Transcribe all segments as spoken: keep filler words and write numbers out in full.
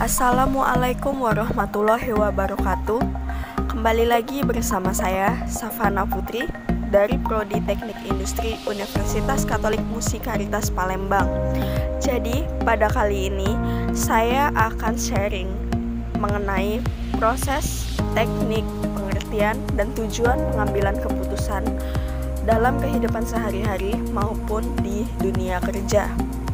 Assalamualaikum warahmatullahi wabarakatuh. Kembali lagi bersama saya, Safana Putri, dari Prodi Teknik Industri Universitas Katolik Musikaritas Palembang. Jadi, pada kali ini saya akan sharing mengenai proses, teknik, pengertian, dan tujuan pengambilan keputusan dalam kehidupan sehari-hari maupun di dunia kerja.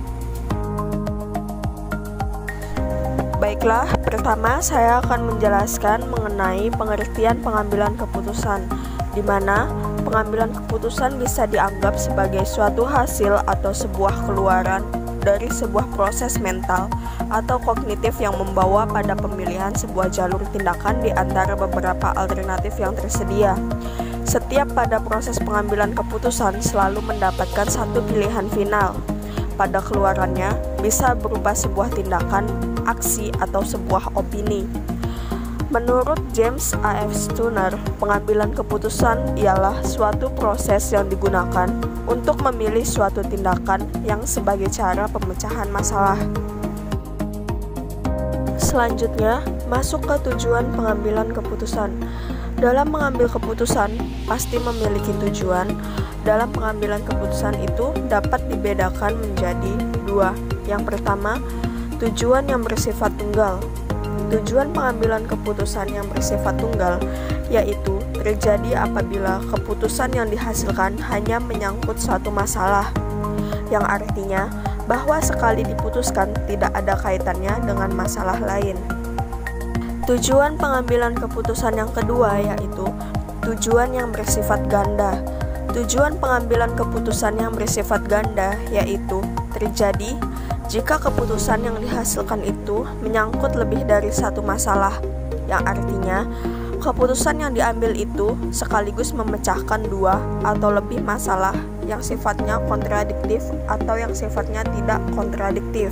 Baiklah, pertama saya akan menjelaskan mengenai pengertian pengambilan keputusan, di mana pengambilan keputusan bisa dianggap sebagai suatu hasil atau sebuah keluaran dari sebuah proses mental atau kognitif yang membawa pada pemilihan sebuah jalur tindakan di antara beberapa alternatif yang tersedia. Setiap pada proses pengambilan keputusan selalu mendapatkan satu pilihan final. Pada keluarannya bisa berupa sebuah tindakan, aksi, atau sebuah opini. Menurut James A F Stunner, pengambilan keputusan ialah suatu proses yang digunakan untuk memilih suatu tindakan yang sebagai cara pemecahan masalah. Selanjutnya, masuk ke tujuan pengambilan keputusan. Dalam mengambil keputusan, pasti memiliki tujuan. Dalam pengambilan keputusan itu dapat dibedakan menjadi dua. Yang pertama, tujuan yang bersifat tunggal. Tujuan pengambilan keputusan yang bersifat tunggal yaitu terjadi apabila keputusan yang dihasilkan hanya menyangkut suatu masalah, yang artinya bahwa sekali diputuskan tidak ada kaitannya dengan masalah lain. Tujuan pengambilan keputusan yang kedua yaitu tujuan yang bersifat ganda. Tujuan pengambilan keputusan yang bersifat ganda yaitu terjadi jika keputusan yang dihasilkan itu menyangkut lebih dari satu masalah, yang artinya keputusan yang diambil itu sekaligus memecahkan dua atau lebih masalah yang sifatnya kontradiktif atau yang sifatnya tidak kontradiktif.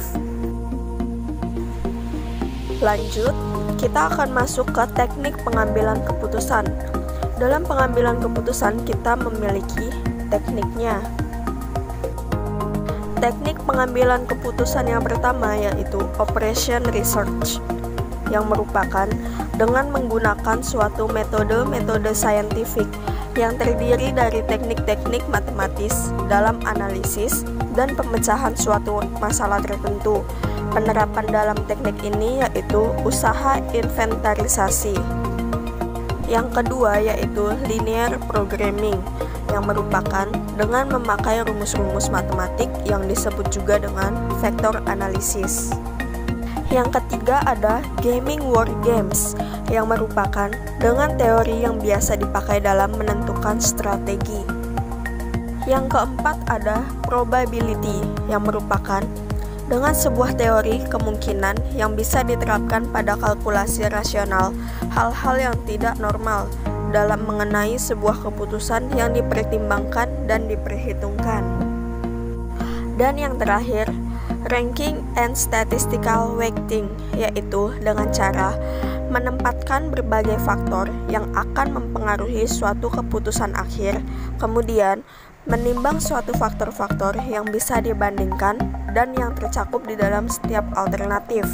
Lanjut, kita akan masuk ke teknik pengambilan keputusan. Dalam pengambilan keputusan kita memiliki tekniknya. Teknik pengambilan keputusan yang pertama yaitu operation research, yang merupakan dengan menggunakan suatu metode-metode saintifik yang terdiri dari teknik-teknik matematis dalam analisis dan pemecahan suatu masalah tertentu. Penerapan dalam teknik ini yaitu usaha inventarisasi. Yang kedua yaitu linear programming, yang merupakan dengan memakai rumus-rumus matematik yang disebut juga dengan vektor analisis. Yang ketiga ada gaming war games, yang merupakan dengan teori yang biasa dipakai dalam menentukan strategi. Yang keempat ada probability, yang merupakan dengan sebuah teori kemungkinan yang bisa diterapkan pada kalkulasi rasional hal-hal yang tidak normal dalam mengenai sebuah keputusan yang dipertimbangkan dan diperhitungkan. Dan yang terakhir, ranking and statistical weighting, yaitu dengan cara menempatkan berbagai faktor yang akan mempengaruhi suatu keputusan akhir, kemudian menimbang suatu faktor-faktor yang bisa dibandingkan dan yang tercakup di dalam setiap alternatif.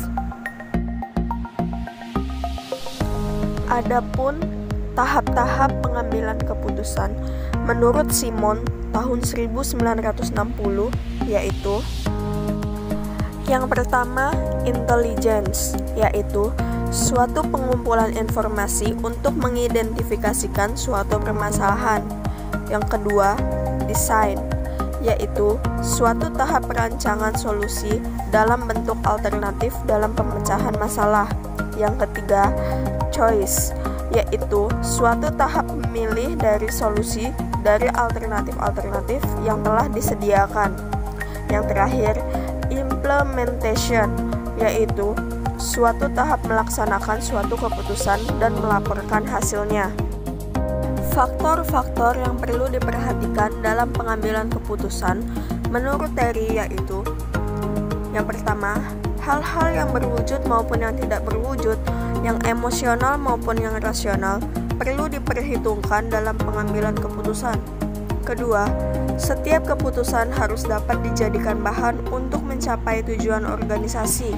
Adapun tahap-tahap pengambilan keputusan menurut Simon tahun seribu sembilan ratus enam puluh yaitu yang pertama intelligence, yaitu suatu pengumpulan informasi untuk mengidentifikasikan suatu permasalahan. Yang kedua desain, yaitu suatu tahap perancangan solusi dalam bentuk alternatif dalam pemecahan masalah. Yang ketiga choice, yaitu suatu tahap memilih dari solusi dari alternatif-alternatif yang telah disediakan. Yang terakhir, implementation, yaitu suatu tahap melaksanakan suatu keputusan dan melaporkan hasilnya. Faktor-faktor yang perlu diperhatikan dalam pengambilan keputusan menurut Terry yaitu yang pertama, hal-hal yang berwujud maupun yang tidak berwujud, yang emosional maupun yang rasional perlu diperhitungkan dalam pengambilan keputusan. Kedua, setiap keputusan harus dapat dijadikan bahan untuk mencapai tujuan organisasi.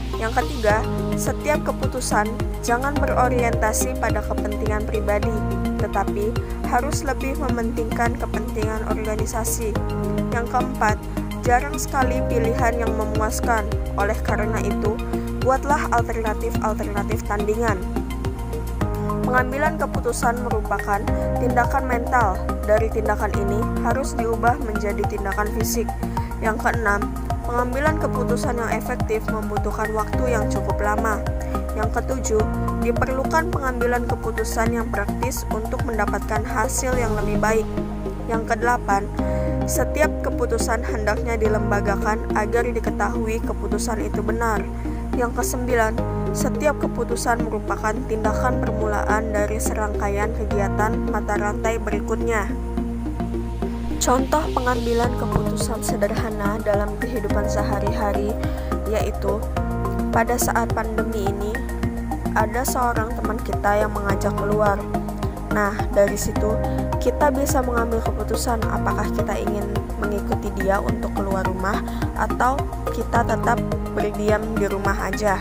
Yang ketiga, setiap keputusan jangan berorientasi pada kepentingan pribadi, tetapi harus lebih mementingkan kepentingan organisasi. Yang keempat, jarang sekali pilihan yang memuaskan. Oleh karena itu, buatlah alternatif-alternatif tandingan. Pengambilan keputusan merupakan tindakan mental. Dari tindakan ini harus diubah menjadi tindakan fisik. Yang keenam, pengambilan keputusan yang efektif membutuhkan waktu yang cukup lama. Yang ketujuh, diperlukan pengambilan keputusan yang praktis untuk mendapatkan hasil yang lebih baik. Yang kedelapan, setiap keputusan hendaknya dilembagakan agar diketahui keputusan itu benar. Yang kesembilan, setiap keputusan merupakan tindakan permulaan dari serangkaian kegiatan mata rantai berikutnya. Contoh pengambilan keputusan sederhana dalam kehidupan sehari-hari yaitu pada saat pandemi ini ada seorang teman kita yang mengajak keluar. Nah, dari situ kita bisa mengambil keputusan apakah kita ingin mengikuti dia untuk keluar rumah atau kita tetap berdiam di rumah aja.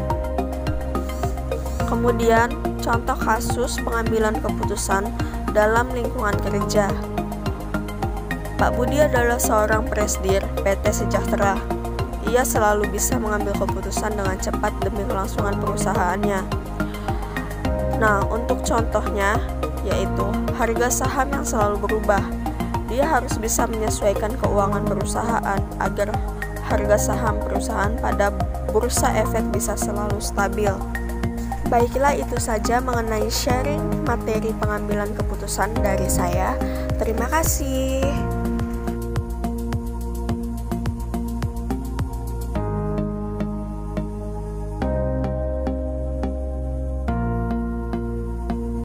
Kemudian, contoh kasus pengambilan keputusan dalam lingkungan kerja. Pak Budi adalah seorang presdir P T Sejahtera. Ia selalu bisa mengambil keputusan dengan cepat demi kelangsungan perusahaannya. Nah, untuk contohnya yaitu harga saham yang selalu berubah. Dia harus bisa menyesuaikan keuangan perusahaan agar harga saham perusahaan pada bursa efek bisa selalu stabil. Baiklah, itu saja mengenai sharing materi pengambilan keputusan dari saya. Terima kasih.